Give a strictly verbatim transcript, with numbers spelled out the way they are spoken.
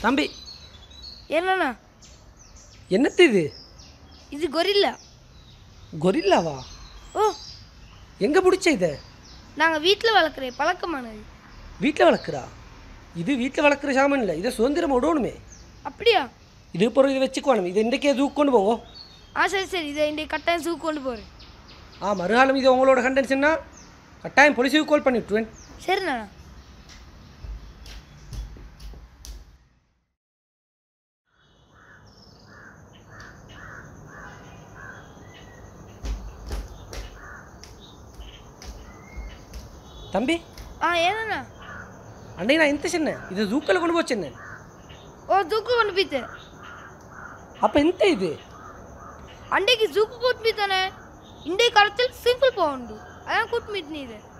தம்பி என்னண்ணா என்னத்து இது? இது கொரில்லா. கொரில்லாவா? ஓ, எங்கே பிடிச்ச இதை? நாங்கள் வீட்டில் வளர்க்குறேன், பழக்கமானது. வீட்டில் வளர்க்குறா? இது வீட்டில் வளர்க்குற சாமான் இல்லை, இதை சுதந்திரம் விடணுமே. அப்படியா? இது பிறகு இதை வச்சுக்குவானும். இதை இன்றைக்கே தூக்கு கொண்டு போங்க. ஆ சரி சரி, இதை இன்றைக்கு கட்டாயம் சூக்கு கொண்டு போகிறேன். ஆ, மறுகாலம் இது உங்களோட கண்டென்ஷன்னா கட்டாயம் போலீஸுக்கு கால் பண்ணி விட்டுருவேன். சரிண்ணா. தம்பி ஆ ஏண்ணா? அன்னைக்கு நான் ఎంత చిన్న ఇది దూక్కలు கொண்டு போச்சேன். ఓ దూకు கொண்டு போயிட்டு. அப்போ ఎంత இது? அன்றைக்கு ஜூக்கு கூட்டு போயிட்டானே. இன்றைக்கு காலத்தில் சிம்பிள் போகண்டு, அதான் கூட்டு போயிட்டு நீ.